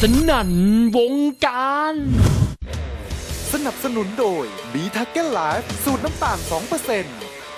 นั่นวงการสนับสนุนโดยบีทักเก็ตไลฟ์สูตรน้ำตาล 2%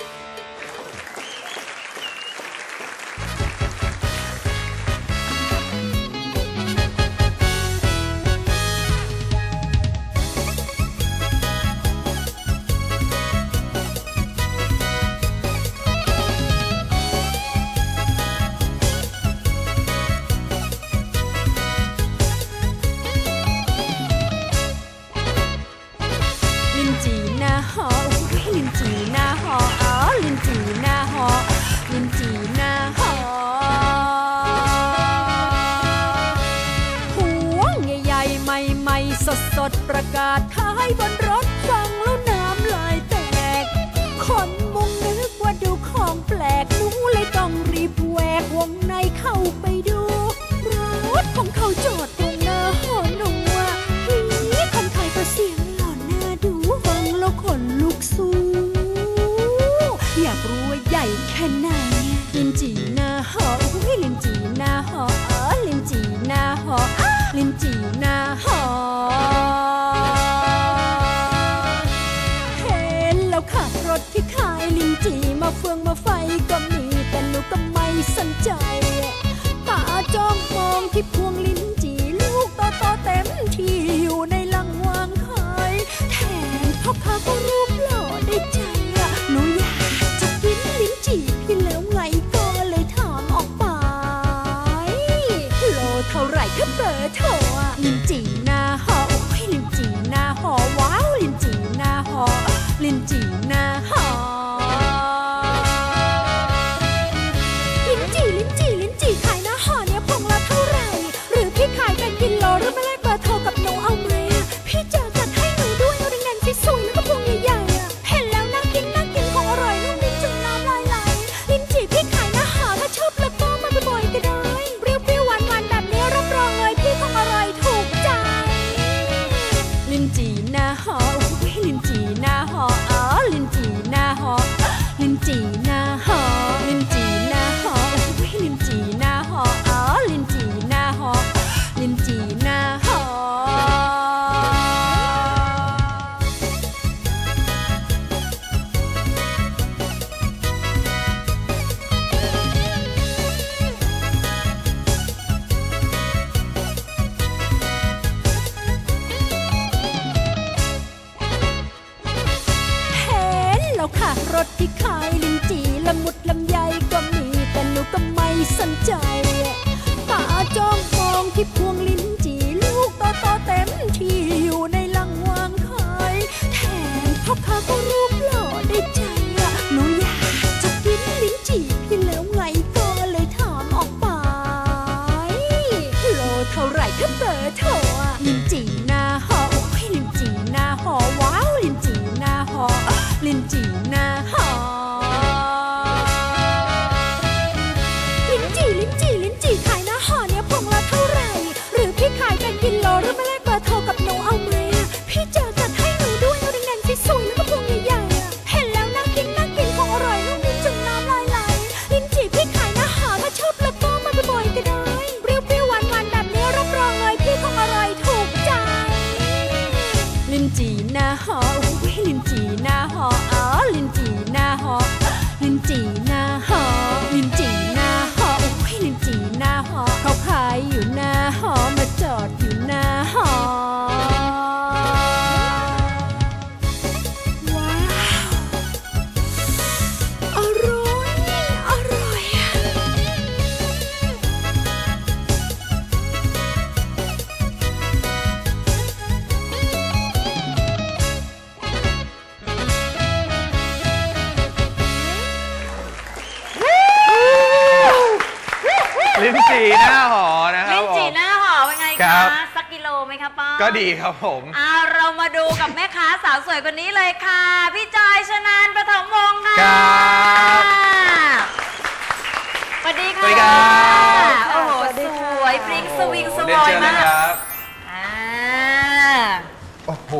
สดประกาศขายบนรถฟังแล้วน้ำลายแตกคนมุงนึกว่าดูของแปลกหนูเลยต้องรีบแหวกวงในเข้าไปดูรถของเขาจอดตรงหน้าหอหนูคนขายก็เสียงหล่อหน้าดูฟังแล้วขนลุกสู้อยากรู้ว่าใหญ่แค่ไหนลินจีหน้าหอลินจีหน้าหอลินจีหน้าหอลินจีหน้าหอเห็นแล้วขับรถที่ขายลินจีมาเฟืองมาไฟก็มีแต่หนูก็ไม่สนใจตาจ้องมองที่พวงลินจีลูกโตเต็มที่อยู่ในลังวางขายแถมพ่อค้าก็รูปหล่อได้ใจหนูอยากจะกินลินจีพี่แล้วไงก็เลยถามออกไปโลเท่าไหร่ถ้าเบอร์โทรลินจีหน้าหอลินจีหน้าหอว้าวลินจีหน้าหอลินจีหน้าหอลินจีขายหน้าหอเนี่ยพวงละเท่าไหร่หรือพี่ขายเป็นกิโลหรือไม่แลกเบอร์โทรกับหนูเอาไหมพี่จะจัดให้หนูด้วยเอาแดงๆสวยๆแล้วก็พวงใหญ่ๆเห็นแล้วน่ากินของอร่อยนุ่มลิ้นจนน้ำลายไหลลินจีพี่ขายหน้าหอถ้าชอบแล้วก็มาบ่อยๆก็ได้เปรี้ยวๆหวานๆแบบนี้รับรองเลยพี่คงอร่อยถูกใจลินจีหน้าหอลินจีหน้าหอลินจีหน้าหอลินจีหน้าหอลินจีหน้าหอลินจีหน้าหอลินจีหน้าหอลินจีหน้าหอแล้วค่ะรถที่ขายลินจีละมุดลำไยก็มีแต่หนูก็ไม่สนใจตาจ้องมองที่พวงลินจีลูกโตเต็มที่อยู่ในลังวางขายแถมพ่อค้าก็รูปหล่อได้ใจหนูอยากจะกินลินจีพี่แล้วไงก็เลยถามออกไปโลเท่าไหร่ถ้าเบอร์โทรลินจีหน้าหอลินจีหน้าหอว้าวลินจีหน้าหอลินจีหน้าหอลินจีขายหน้าหอเนี่ยพวงละเท่าไหร่หรือพี่ขายเป็นกิโลหรือไม่แลกเบอร์โทรกับหนูเอาไหมพี่จะจัดให้หนูด้วยเอาแดงๆสวยๆแล้วก็พวงใหญ่ๆเห็นแล้วน่ากินของอร่อยนุ่มลิ้นจนน้ำลายไหลลินจีพี่ขายหน้าหอถ้าชอบแล้วก็มาบ่อยๆก็ได้เปรี้ยวๆหวานๆแบบนี้รับรองเลยพี่คงอร่อยถูกใจลินจีหน้าหอลินจีหน้าหอลินจีหน้าหอลินจีหน้าหอลินจีหน้าหอลินจีหน้าหอเขาขายอยู่หน้าหอมาจอดอยู่หน้าหอว้าวอร่อยลิ้นจี่หน้าหอนะครับลิ้นจี่หน้าหอเป็นไงคะสักกิโลไหมคะป้าก็ดีครับผมเรามาดูกับแม่ค้าสาวสวยคนนี้เลยค่ะพี่จอยชนานปฐมวงศ์ค่ะสวัสดีค่ะโอ้โหสวยพริ้งสวิงสวอยมากโอ้โห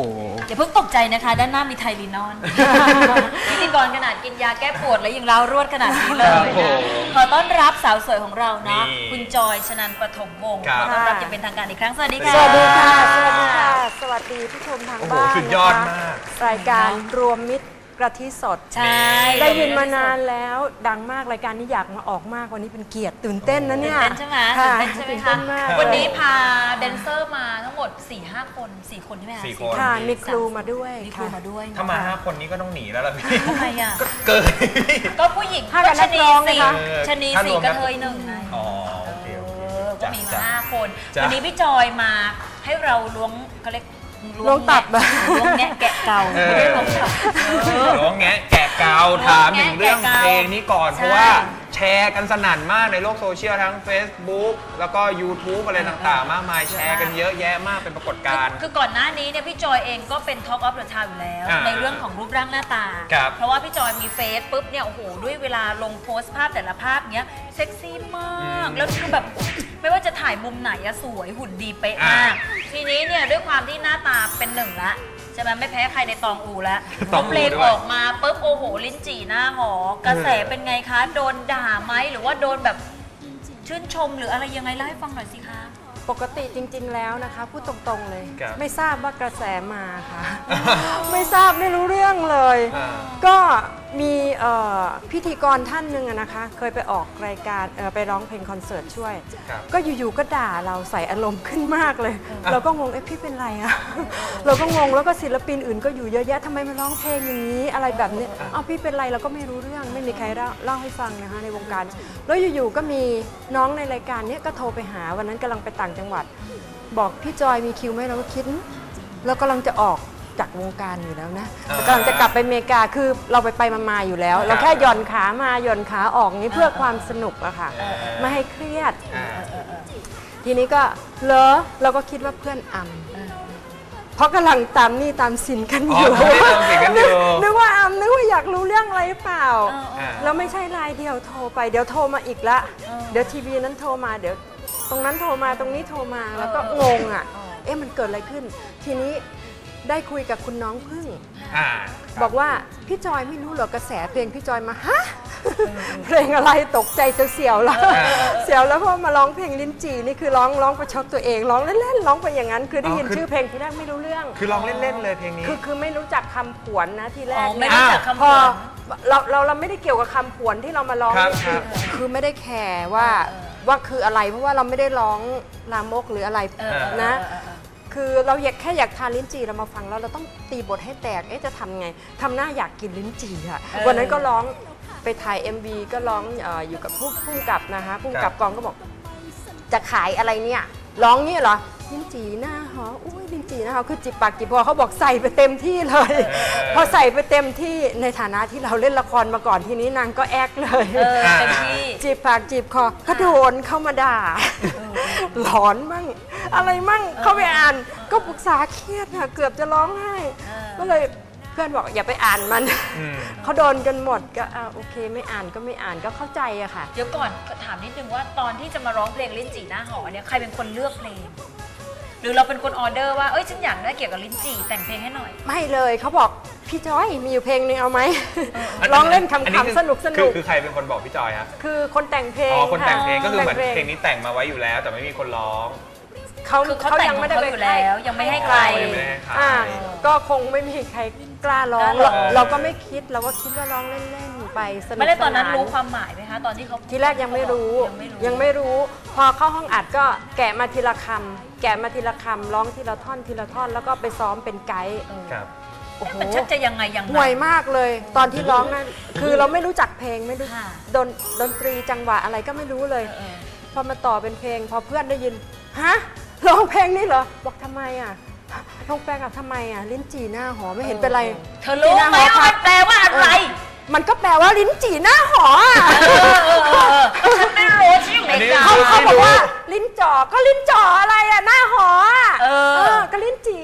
อย่าเพิ่งตกใจนะคะด้านหน้ามีไทลีนอนพิธีกรขนาดกินยาแก้ปวดแล้วยังเล่ารวดขนาดนี้เลยนะขอต้อนรับสาวสวยของเราเนาะคุณจอยชนันท์ปฐมวงศ์ขอต้อนรับอย่างเป็นทางการอีกครั้งสวัสดีค่ะสวัสดีค่ะสวัสดีค่ะสวัสดีผู้ชมทางบ้านสุดยอดมากรายการรวมมิตรกะทิสดใช่ได้ยินมานานแล้วดังมากรายการนี้อยากมาออกมากวันนี้เป็นเกียรติตื่นเต้นนะเนี่ยตื่นเต้นใช่ไหมค่ะตื่นเต้นใช่ไหมตื่นคะเต้นมากวันนี้พาแดนเซอร์มาทั้งหมด 4-5 คน4 คนใช่ไหมคะ 4 คนค่ะมีครูมาด้วยมีครูค่ะมาด้วยถ้ามา5 คนนี้ก็ต้องหนีแล้วล่ะพี่ทำไมอ่ะเกินก็ผู้หญิงห้ากับนักร้องนะคะชะนีถ้ารสี่วมกระเทยหนึ่งไงอ๋อโอเคโอเคก็มีมาจ้ะ 5 คนจ้ะวันนี้พี่จอยมาให้เราล้วงเขาเรียกล้วงตับล้วงแงะแกะเก่าไม่ได้ล้วงตับร้องแงะแกะกาวถามถึงเรื่องเพลงนี้ก่อนใช่เพราะว่าแชร์กันสนั่นมากในโลกโซเชียลทั้ง Facebook แล้วก็ YouTube อะไรต่างๆ มากมายแชร์กันเยอะแยะมากเป็นปรากฏการณ์คือก่อนหน้านี้เนี่ยพี่จอยเองก็เป็น Talk of the Town อยู่แล้ว ในเรื่องของรูปร่างหน้าตาครับเพราะว่าพี่จอยมีเฟซปุ๊บเนี่ยโอ้โหด้วยเวลาลงโพสต์ภาพแต่ละภาพเนี้ยเซ็กซี่มาก แล้วคือแบบไม่ว่าจะถ่ายมุมไหนอะสวยหุ่นดีเป๊ะมาก ทีนี้เนี่ยด้วยความที่หน้าตาเป็นหนึ่งละใช่ไหมไม่แพ้ใครในตองอูแล้วตองอูเพลงด้วยออกมาปุ๊บโอ้โหลิ้นจี่หน้าหอกระแสเป็นไงคะ โดนด่าไหมหรือว่าโดนแบบชื่นชมหรืออะไรยังไงเล่าให้ฟังหน่อยสิคะปกติจริง ๆ แล้วนะคะพูดตรงๆเลยครับไม่ทราบว่ากระแสมาค่ะ ไม่ทราบไม่รู้เรื่องเลยอ่าก็มีพิธีกรท่านหนึ่งอะนะคะ เคยไปออกรายการไปร้องเพลงคอนเสิร์ตช่วยครับก็อยู่ๆก็ด่าเราใส่อารมณ์ขึ้นมากเลย เราก็งงพี่เป็นไรอะเราก็งงแล้วก็ศิลปินอื่นก็อยู่เยอะแยะทำไมมาร้องเพลงอย่างนี้อะไรแบบนี้เอาพี่เป็นไรเราก็ไม่รู้เรื่องไม่มีใครเล่าให้ฟังนะคะในวงการแล้วอยู่ๆก็มีน้องในรายการเนี้ยก็โทรไปหาวันนั้นกำลังไปต่างจังหวัด บอกพี่จอยมีคิวไหมเราก็คิดเรากำลังจะออกจากวงการอยู่แล้วนะกำลังจะกลับไปอเมริกาคือเราไปมาอยู่แล้ว เราแค่หย่อนขามาหย่อนขาออกนี้เพื่อความสนุกอะค่ะไม่ให้เครียด ทีนี้ก็เราก็คิดว่าเพื่อนอำเพราะกำลังตามหนี่ตามสินกันอยู่อ๋อตามหนี้ตามสินกันอยู่นึกว่าอำนึกว่าอยากรู้เรื่องอะไรหรือเปล่าอ่าแล้วไม่ใช่รายเดียวโทรไปเดี๋ยวโทรมาอีกละเดี๋ยวทีวีนั้นโทรมาเดี๋ยวตรงนั้นโทรมาตรงนี้โทรมาแล้วก็งงอ่ะมันเกิดอะไรขึ้น ทีนี้ได้คุยกับคุณน้องพึ่ง บอกว่าพี่จอยไม่รู้หรอกกระแสเพลงพี่จอยมาฮะเพลงอะไรตกใจจะเสียวแล้วเสียวแล้วพอมาร้องเพลงลิ้นจี่นี่คือร้องประชดตัวเองร้องเล่นๆร้องไปอย่างนั้นคือได้ยินชื่อเพลงที่แรกไม่รู้เรื่องคือร้องเล่นๆเลยเพลงนี้คือไม่รู้จักคำผวนนะทีแรกไม่รู้จักคำผวนพอเราไม่ได้เกี่ยวกับคำผวนที่เรามาร้องครับนี่คือไม่ได้แคร์ว่าคืออะไรเพราะว่าเราไม่ได้ร้องลามกหรืออะไรนะคือเราแค่อยากทานลิ้นจี่เรามาฟังแล้วเราต้องตีบทให้แตกจะทำไงทำหน้าอยากกินลิ้นจี่อะวันนั้นก็ร้องไปถ่าย MV ก็ร้องอยู่กับผู้กำกับนะคะผู้กำกับกองก็บอกจะขายอะไรเนี่ยร้องเนี่ยเหรอลิ้นจี่หน้าหออุ้ยลิ้นจี่หน้าหอคือจิบปากจิบคอเขาบอกใส่ไปเต็มที่เลยพอใส่ไปเต็มที่ในฐานะที่เราเล่นละครมาก่อนทีนี้นางก็แอกเลยเต็มที่จีบปากจีบคอก็โดนเข้ามาด่าหลอนมั่งอะไรมั่งเข้าไปอ่านก็ปรึกษาเครียดค่ะเกือบจะร้องไห้ก็เลยเพื่อนบอกอย่าไปอ่านมันเขาโดนกันหมดก็โอเคไม่อ่านก็ไม่อ่านก็เข้าใจอะค่ะเดี๋ยวก่อนถามนิดนึงว่าตอนที่จะมาร้องเพลงลิ้นจี่หน้าหอเนี่ยใครเป็นคนเลือกเพลงหรือเราเป็นคนออเดอร์ว่าเอ้ยฉันอยากได้เกี่ยวกับลิ้นจี่แต่งเพลงให้หน่อยไม่เลยเขาบอกพี่จอยมีอยู่เพลงนึงเอาไหมร้องเล่นคำๆสนุกคือใครเป็นคนบอกพี่จอยฮะคือคนแต่งเพลงคนแต่งเพลงก็คือเหมือนเพลงนี้แต่งมาไว้อยู่แล้วแต่ไม่มีคนร้องเขายังไม่ได้ไปแล้วยังไม่ให้ใครก็คงไม่มีใครกล้าร้องเราก็ไม่คิดเราก็คิดว่าร้องเล่นๆไปสนุกสนานไม่ได้ตอนนั้นรู้ความหมายไหมคะตอนที่เขาทีแรกยังไม่รู้พอเข้าห้องอัดก็แกะมาทีละคำร้องทีละท่อนแล้วก็ไปซ้อมเป็นไกด์โอ้โหชัดจะยังไงห่วยมากเลยตอนที่ร้องนั้นคือเราไม่รู้จักเพลงไม่รู้ดนตรีจังหวะอะไรก็ไม่รู้เลยพอมาต่อเป็นเพลงพอเพื่อนได้ยินฮะร้องเพลงนี่เหรอบอกทำไมอ่ะร้องแปลงทำไมอ่ะลิ้นจี่หน้าหอไม่เห็นเป็นไรเธอรู้ไหมว่ามันแปลว่าอะไรมันก็แปลว่าลิ้นจี่หน้าหอฉันไม่รู้ชื่อไหนเขาบอกว่าลิ้นจ่อก็ลิ้นจ่ออะไรอ่ะหน้าหอก็ลิ้นจี่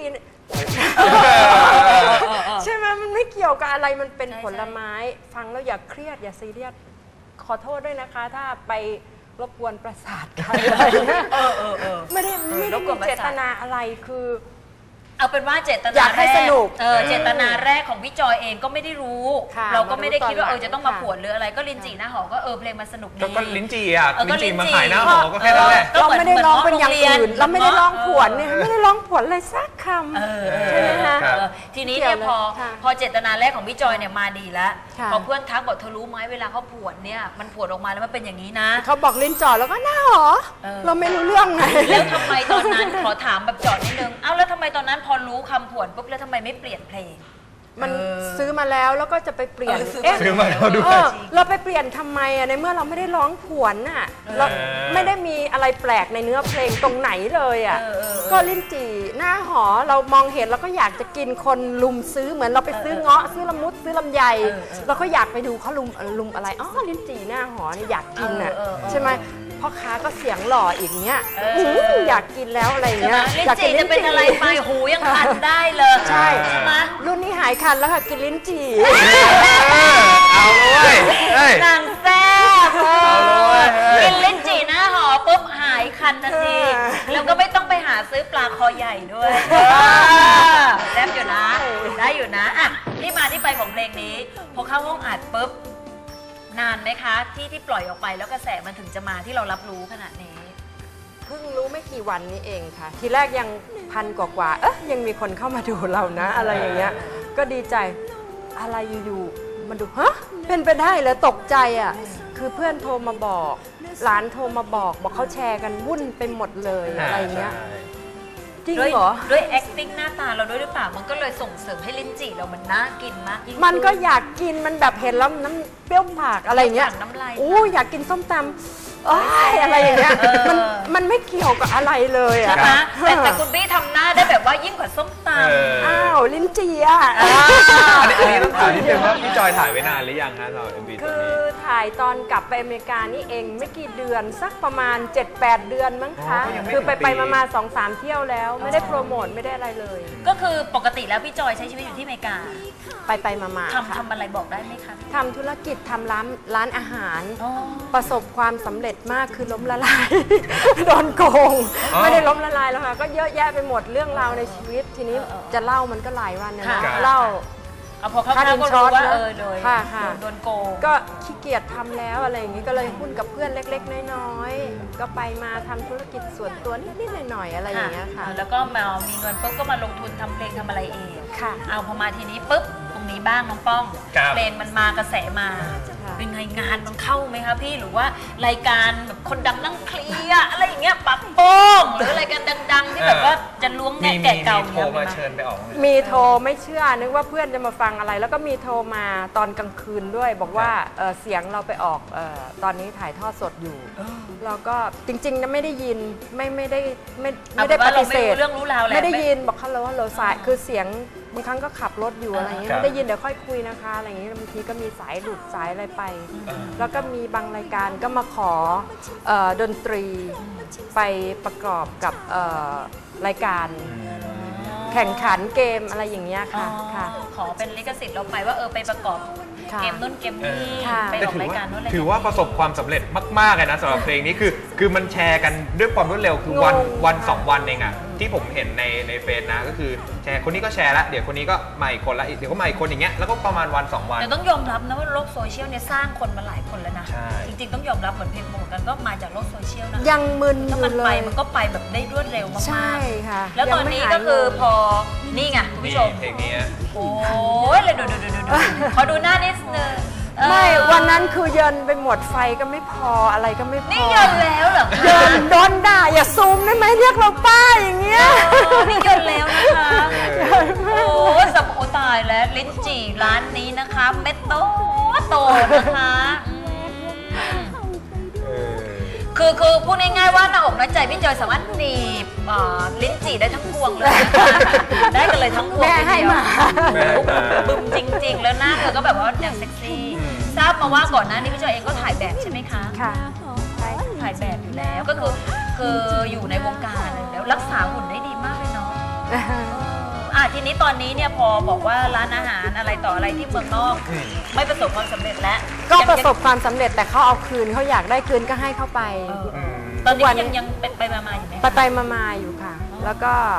ใช่ไหมมันไม่เกี่ยวกับอะไรมันเป็นผลไม้ฟังแล้วอย่าเครียดอย่าซีเรียสขอโทษด้วยนะคะถ้าไปรบกวนประสาทใครอะไรไม่ได้มีเจตนาอะไรคือเอเอาเป็นว่าเจตนาอยากให้สนุกเจตนาแรกของพี่จอยเองก็ไม่ได้รู้ค่ะเราก็ไม่ได้คิดว่ามารู้ตอนหลังจะต้องมาค่ะผวนหรืออะไรก็ลิ้นจี่หน้าหอก็เพลงมันสนุกดีก็ลิ้นจี่อ่ะก็ลิ้นจี่มาลิ้นจี่ขายหน้าหอก็แค่นั้นแหละเราไม่ได้ร้องเป็นอย่างอื่นเหมือนเราไม่ได้ร้องผวนเนี่ยเออไม่ได้ร้องผวนเลยสักคำใช่ไหมคะครับทีนี้เนี่ยเกี่ยวเลยค่ะพอเจตนาแรกของพี่จอยเนี่ยมาดีแล้วค่ะพอเพื่อนทักบอกเธอรู้ไหมเวลาเขาผวนเนี่ยมันผวนออกมาแล้วมันเป็นอย่างนี้นะเขาบอกลิ้นจ่อแล้วก็หน้าหอเออเราไม่รู้เรื่องไงแล้วทำไมตอนนั้นขอถามแบบเจอดนิดนึงเอ้าแล้วทำไมตอนนั้นพอรู้คำผวนปุ๊บแล้วทำไมไม่เปลี่ยนเพลงมันซื้อมาแล้วแล้วก็จะไปเปลี่ยนซื้อมาแล้วด้วยเราไปเปลี่ยนทำไมในเมื่อเราไม่ได้ร้องผวนน่ะเราไม่ได้มีอะไรแปลกในเนื้อเพลงตรงไหนเลยอ่ะก็ลิ้นจี่หน้าหอเรามองเห็นเราก็อยากจะกินคนลุมซื้อเหมือนเราไปซื้อเงาะซื้อละมุดซื้อลำไยเราก็อยากไปดูเขาลุมอะไรอ๋อลิ้นจี่หน้าหอนี่อยากกินน่ะใช่ไหมพ่อค้าก็เสียงหล่ออีกเนี้ยอยากกินแล้วอะไรเงี้ยลิ้นอยากจี่กิจะเป็นอะไรไปหูยังคันได้เลยใช่ไหมรุ่นนี้หายคันแล้วค่ะกินลิ้นจี่เอาเลยเฮ้ยนางแซ่บเอาเลยเฮ้ยกินลิ้นจี่หน้าหอปุ๊บหายคันทันทีค่ะแล้วก็ไม่ต้องไปหาซื้อปลาคอใหญ่ด้วยแซ่บอยู่นะ ได้อยู่นะอ่ะที่มาที่ไปของเพลงนี้พอเข้าห้องอัดปุ๊บนานไหมคะที่ปล่อยออกไปแล้วกระแสมันถึงจะมาที่เรารับรู้ขนาดนี้เพิ่งรู้ไม่กี่วันนี้เองค่ะ ทีแรกยังพันกว่ายังมีคนเข้ามาดูเรานะ อะไรอย่างเงี้ยก็ดีใจอะไรอยู่ๆมันดูฮะเป็นไปได้เลยตกใจอ่ะคือเพื่อนโทรมาบอกหลานโทรมาบอกเขาแชร์กันวุ่นไปหมดเลยอะไรเงี้ยจริงเหรอด้วย acting หน้าตาเราด้วยหรือเปล่ามันก็เลยส่งเสริมให้ลิ้นจี่เรามันน่ากินมากยิ่งขึ้มันก็อยากกินมันแบบเห็นแล้วน้ำเปรี้ยวปากอะไรเงี้ยน้ำลายอู้อยากกินส้มตำอะไรอย่างเงี้ยมันไม่เกี่ยวกับอะไรเลยอ่ะใช่ไหมแต่คุณบี้ทำหน้าได้แบบว่ายิ่งกว่าส้มตำอ้าวลิ้นจี่อ่ะอันนี้ต้องถามนิดนึงว่าพี่จอยถ่ายไว้นานหรือยังฮะสำหรับ MV ตัวคือนี้ถ่ายตอนกลับไปอเมริกานี่เองไม่กี่เดือนสักประมาณ 7-8 เดือนมั้งคะอ๋อก็ยังไม่คือถึงปีไปมา 2-3 เที่ยวแล้วไม่ได้โปรโมทไม่ได้อะไรเลยก็คือปกติแล้วพี่จอยใช้ชีวิตอยู่ที่อเมริกาไปมาค่ะทำอะไรบอกได้ไหมคะทำธุรกิจทำร้านอาหารอ๋อประสบความสำเร็จมากคือล้มละลาย โดนโกงอ๋อไม่ได้ล้มละลายแล้วค่ะก็เยอะแยะไปหมดเรื่องราวในชีวิตทีนี้จะเล่ามันก็หลายวันนะค่ะเล่าเอาพอเข้าค่าๆดินก็ช็รู้อตว่านะโดยค่ะค่ะโดนโกงก็ขี้เกียจทำแล้วอะไรอย่างนี้ก็เลยหุ้นกับเพื่อนเล็กๆน้อยๆก็ไปมาทำธุรกิจส่วนตัวนิดๆหน่อยๆอะไรอย่างเงี้ยค่ะแล้วก็มามีเงินปุ๊บก็มาลงทุนทำเพลงทำอะไรเองค่ะเอาพอมาทีนี้ปุ๊บตรงนี้บ้างน้องป้องครับเพลงมันมากระแสมาค่ะเป็นไงงานมันเข้าไหมคะพี่หรือว่ารายการแบบคนดังนั่งเคลียร์อะไรอย่างเงี้ยปักโป้งหรือรายการดังๆที่แบบว่าจะล้วงแงะแกะเก่าโทรมาเชิญไปออกไหมมีโทรไม่เชื่อนึกว่าเพื่อนจะมาฟังอะไร แล้วก็มีโทรมาตอนกลางคืนด้วย บอกว่าเสียงเราไปออกตอนนี้ถ่ายทอดสดอยู่เราก็จริงๆนะไม่ได้ยินไม่ได้ปฏิเสธเรื่องรู้ราวแหละไม่ได้ยินบอกฮัลโหลฮัลโหลสายคือเสียงบางครั้งก็ขับรถอยู่อะไรอย่างเงี้ยครับไม่ได้ยินเดี๋ยวค่อยคุยนะคะอะไรอย่างเงี้ยบางทีก็มีสายหลุดสายอะไรไป แล้วก็มีบางรายการก็มาขอดนตรีไปประกอบกับรายการแข่งขันเกมอะไรอย่างเงี้ยอ๋อค่ะค่ะขอเป็นลิขสิทธิ์เราไปว่าไปประกอบค่ะเกมนู่นเกมนี่ค่ะไปแต่ออกรายการนู่นรายถืกาอรว่าประสบความสำเร็จมากๆเลยนะสำหรับเพลงนี้คือมันแชร์กันด้วยความรวดเร็วคือวันสองวันเองอะที่ผมเห็นในเฟซนะก็คือแชร์คนนี้ก็แชร์แล้วเดี๋ยวคนนี้ก็มาอีกคนละเดี๋ยวก็มาอีกคนอย่างเงี้ยแล้วก็ประมาณวัน2 วันแต่ต้องยอมรับนะว่าโลกโซเชียลเนี่ยสร้างคนมาหลายคนแล้วนะใช่จริงๆต้องยอมรับเหมือนเพลงโปรโมทกันก็มาจากโลกโซเชียลนะยังมึนอถ้ายู่มันเลไปยมันก็ไปแบบได้รวดเร็วมากๆใช่ค่ะแล้วตอนนี้ก็คือพอนี่ไงคุณผู้ชมเพลงนี้อะโอ้ยเลยดูขอดูหน้านิดนึงเออไม่วันนั้นคือเยินไปหมดไฟก็ไม่พออะไรก็ไม่พอนี่เยินแล้วเหรอคะเยินโดนด่าอย่าซูมได้ไหมเรียกเราป้าอย่างเงี้ยนี่เยินแล้วนะคะโอ้ยสับโอตายแล้วลิ้นจี่ร้านนี้นะคะเม็ดโตนะคะคือพูดง่ายๆว่าหน้าอกหน้าใจพี่จอยสามารถหนีบลิ้นจี่ได้ทั้งพวงเลยนะคะได้กันเลยทั้งพวงแม่ให้มาแม่ให้มาบึ้มจริงๆ แล้วหน้าเธอก็แบบว่าอย่างเซ็กซี่ทราบมาว่าก่อนหน้านี้พี่จอยเองก็ถ่ายแบบใช่ไหมคะค่ะใช่ค่ะถ่ายแบบอยู่แล้วก็คืออยู่ในวงการแล้วรักษาหุ่นได้ดีมากเลยเนาะทีนี้ตอนนี้เนี่ยพอบอกว่าร้านอาหารอะไรต่ออะไรที่เมืองนอกไม่ประสบความสำเร็จแล้วก็ประสบความสำเร็จแต่เขาเอาคืนเขาอยากได้คืนก็ให้เขาไปตอนนี้ยังเป็นไปมาอยู่ไหมไปมาอยู่ค่ะ แล้วก็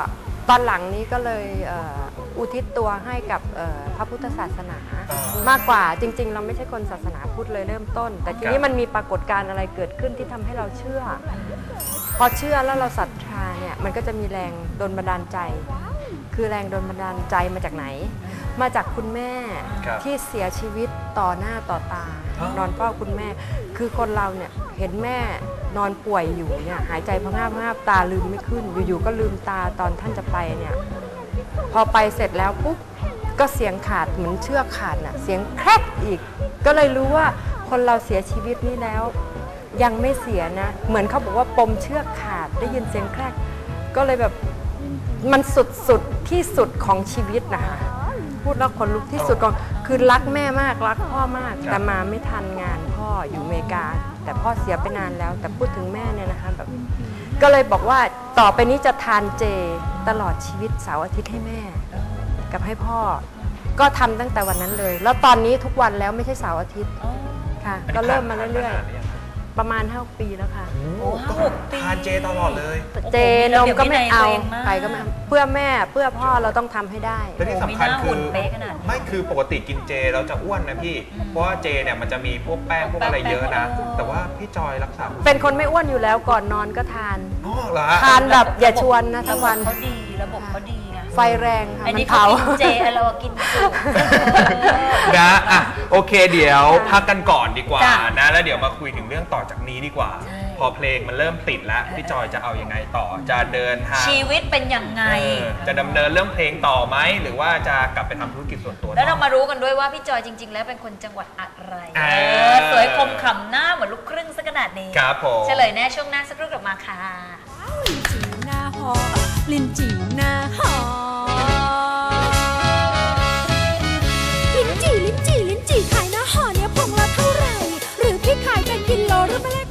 ตอนหลังนี้ก็เลยอุทิศตัวให้กับพระพุทธศาสนา มากกว่าจริงๆเราไม่ใช่คนศาสนาพุทธเลยเริ่มต้น แต่ทีนี้มันมีปรากฏการณ์อะไรเกิดขึ้นที่ทำให้เราเชื่อ พอเชื่อแล้วเราศรัทธาเนี่ยมันก็จะมีแรงดลบันดาลใจ คือแรงดลบันดาลใจมาจากไหน มาจากคุณแม่ที่เสียชีวิตต่อหน้าต่อตานอนเฝ้าคุณแม่คือคนเราเนี่ยเห็นแม่นอนป่วยอยู่เนี่ยหายใจพะงาบตาลืมไม่ขึ้นอยู่ๆก็ลืมตาตอนท่านจะไปเนี่ยพอไปเสร็จแล้วปุ๊บก็เสียงขาดเหมือนเชือกขาดน่ะเสียงแครกอีกก็เลยรู้ว่าคนเราเสียชีวิตนี่แล้วยังไม่เสียนะเหมือนเขาบอกว่าปมเชือกขาดได้ยินเสียงแครกก็เลยแบบมันสุดที่สุดของชีวิตนะคะพูดแล้วคนลุกที่สุดก็คือรักแม่มากรักพ่อมากแต่มาไม่ทันงานพ่ออยู่อเมริกาแต่พ่อเสียไปนานแล้วแต่พูดถึงแม่เนี่ยนะคะแบบก็เลยบอกว่าต่อไปนี้จะทานเจตลอดชีวิตเสาร์อาทิตย์ให้แม่กับให้พ่อก็ทำตั้งแต่วันนั้นเลยแล้วตอนนี้ทุกวันแล้วไม่ใช่เสาร์อาทิตย์ค่ะก็เริ่มมาเรื่อยๆประมาณ5 ปีแล้วค่ะโอ้5-6 ปีทานเจตลอดเลยเจนมก็ไม่เอาไก่ก็ไม่เพื่อแม่เพื่อพ่อเราต้องทำให้ได้และที่สำคัญคือเป๊ะขนาดนี้ไม่คือปกติกินเจเราจะอ้วนนะพี่เพราะว่าเจเนี่ยมันจะมีพวกแป้งพวกอะไรเยอะนะแต่ว่าพี่จอยรักษาเป็นคนไม่อ้วนอยู่แล้วก่อนนอนก็ทานอ๋อเหรอทานแบบอย่าชวนนะทั้งวันระบบเขาดีไงไฟแรงค่ะอันมันนี้เขาเผากินเจเรากินสุกนะอ่ะโอเคเดี๋ยวพักกันก่อนดีกว่าจ้ะนะแล้วเดี๋ยวมาคุยถึงเรื่องต่อจากนี้ดีกว่าใช่พอเพลงมันเริ่มติดแล้วพี่จอยจะเอายังไงต่อจะเดินทางชีวิตเป็นยังไงจะดำเนินเรื่องเพลงต่อไหมหรือว่าจะกลับไปทำธุรกิจส่วนตัวต่อแล้วเรามารู้กันด้วยว่าพี่จอยจริง ๆ แล้วเป็นคนจังหวัดอะไร สวยคมขำหน้าเหมือนลูกครึ่งสักขนาดนี้ครับผมเฉลยแน่ช่วงหน้าสักครู่กลับมาค่ะลิ้นจี่หน้าหอลิ้นจี่หน้าหอลิ้นจี่ขายหน้าหอเนี่ยพวงละเท่าไหร่หรือพี่ขายเป็นกิโลหรือไม่แลก